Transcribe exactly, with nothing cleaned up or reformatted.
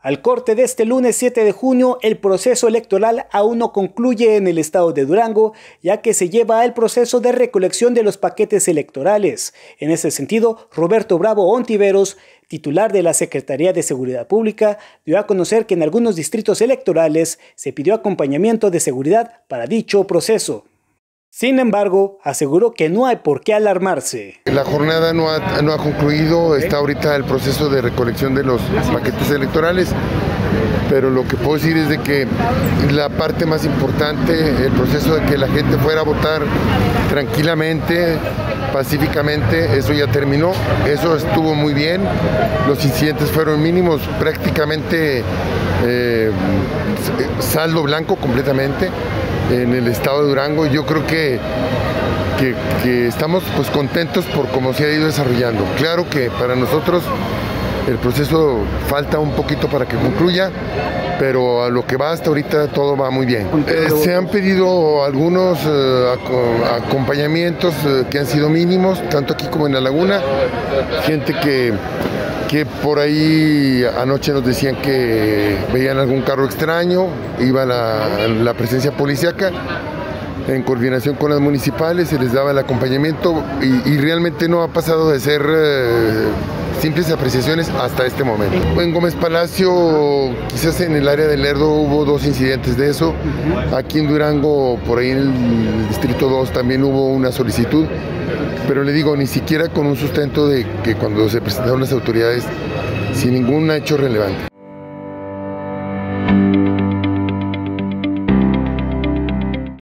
Al corte de este lunes siete de junio, el proceso electoral aún no concluye en el estado de Durango, ya que se lleva el proceso de recolección de los paquetes electorales. En ese sentido, Roberto Bravo Ontiveros, titular de la Secretaría de Seguridad Pública, dio a conocer que en algunos distritos electorales se pidió acompañamiento de seguridad para dicho proceso. Sin embargo, aseguró que no hay por qué alarmarse. La jornada no ha, no ha concluido, está ahorita el proceso de recolección de los paquetes electorales, pero lo que puedo decir es de que la parte más importante, el proceso de que la gente fuera a votar tranquilamente, pacíficamente, eso ya terminó, eso estuvo muy bien, los incidentes fueron mínimos, prácticamente eh, saldo blanco completamente en el estado de Durango. Yo creo que, que, que estamos pues contentos por cómo se ha ido desarrollando. Claro que para nosotros el proceso falta un poquito para que concluya, pero a lo que va hasta ahorita todo va muy bien. Eh, se han pedido algunos eh, acompañamientos eh, que han sido mínimos, tanto aquí como en la laguna, gente que que por ahí anoche nos decían que veían algún carro extraño, iba la, la presencia policíaca, en coordinación con las municipales se les daba el acompañamiento y, y realmente no ha pasado de ser eh, simples apreciaciones hasta este momento. En Gómez Palacio, quizás en el área del Lerdo hubo dos incidentes de eso, aquí en Durango, por ahí en el distrito dos también hubo una solicitud, pero le digo, ni siquiera con un sustento de que cuando se presentaron las autoridades, sin ningún hecho relevante.